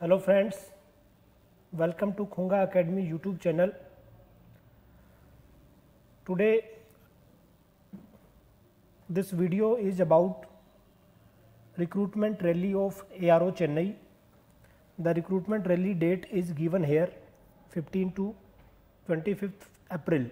Hello friends, welcome to Khunga Academy YouTube channel. Today this video is about recruitment rally of ARO Chennai. The recruitment rally date is given here 15 to 25th April.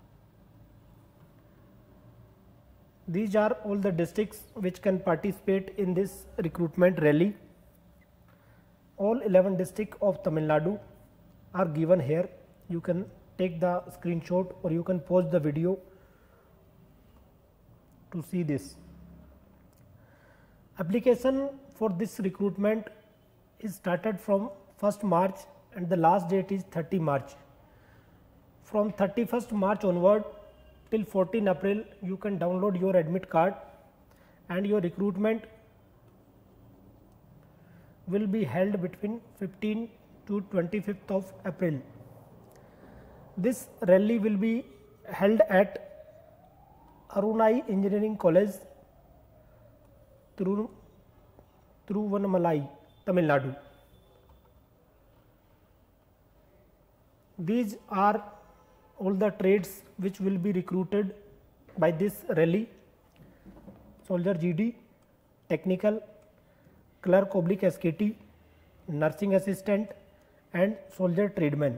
These are all the districts which can participate in this recruitment rally. All 11 districts of Tamil Nadu are given here. You can take the screenshot or you can pause the video to see this. Application for this recruitment is started from 1st March and the last date is 30 March. From 31st March onward till 14 April you can download your admit card and your recruitment will be held between 15 to 25th of April. This rally will be held at Arunai Engineering College, Tiruvannamalai, Tamil Nadu. These are all the trades which will be recruited by this rally: soldier GD, technical, clerk / SKT, nursing assistant and soldier tradesman.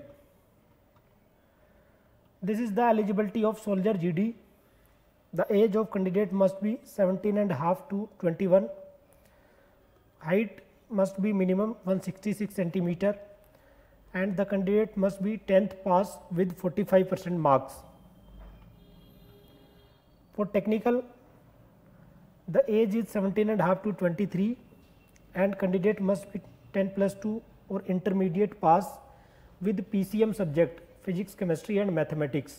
This is the eligibility of soldier GD. The age of candidate must be 17.5 to 21. Height must be minimum 166 centimeter and the candidate must be 10th pass with 45% marks. For technical, the age is 17.5 to 23 and candidate must be 10+2 or intermediate pass with PCM subject physics, chemistry and mathematics.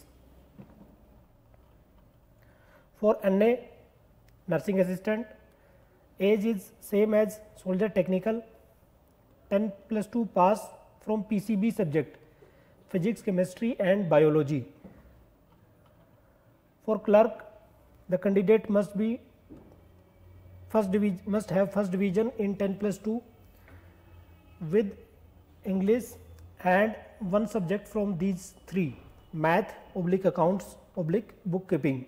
For NA, nursing assistant, age is same as soldier technical, 10+2 pass from PCB subject physics, chemistry and biology. For clerk, the candidate must be must have first division in 10+2 with English and one subject from these three: math / accounts / bookkeeping.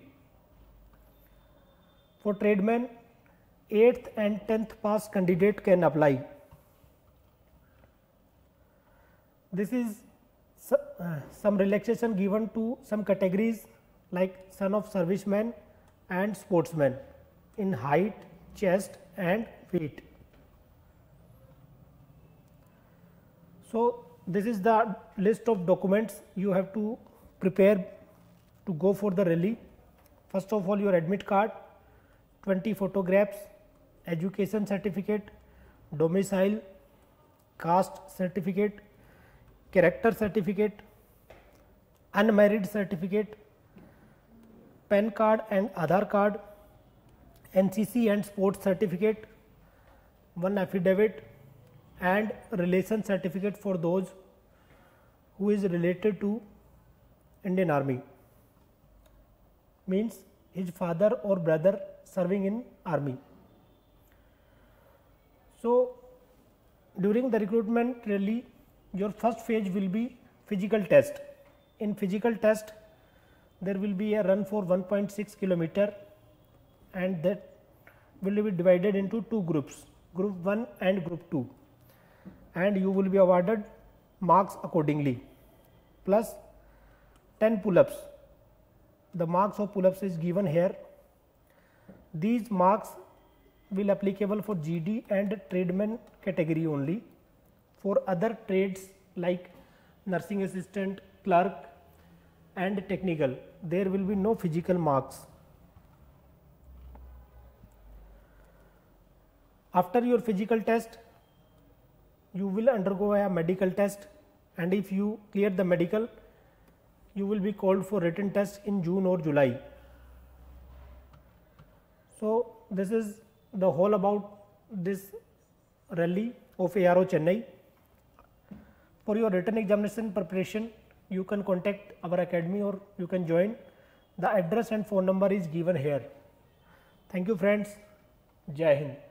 For tradesman, 8th and 10th pass candidate can apply. This is some relaxation given to some categories like son of serviceman and sportsman in height, chest and weight. So this is the list of documents you have to prepare to go for the rally. First of all, your admit card, 20 photographs, education certificate, domicile, caste certificate, character certificate, unmarried certificate, PAN card and Aadhaar card, NCC and sports certificate, one affidavit and relation certificate for those who is related to Indian Army, means his father or brother serving in army. So during the recruitment rally, your first phase will be physical test. In physical test, there will be a run for 1.6 kilometer and that will be divided into two groups, group 1 and group 2, and you will be awarded marks accordingly, plus 10 pull-ups. The marks of pull-ups is given here. These marks will applicable for GD and tradesman category only. For other trades like nursing assistant, clerk and technical, there will be no physical marks. After your physical test, you will undergo a medical test, and if you clear the medical, you will be called for written test in June or July. So this is the whole about this rally of ARO Chennai. For your written examination preparation, you can contact our academy or you can join. The address and phone number is given here. Thank you friends. Jai Hind.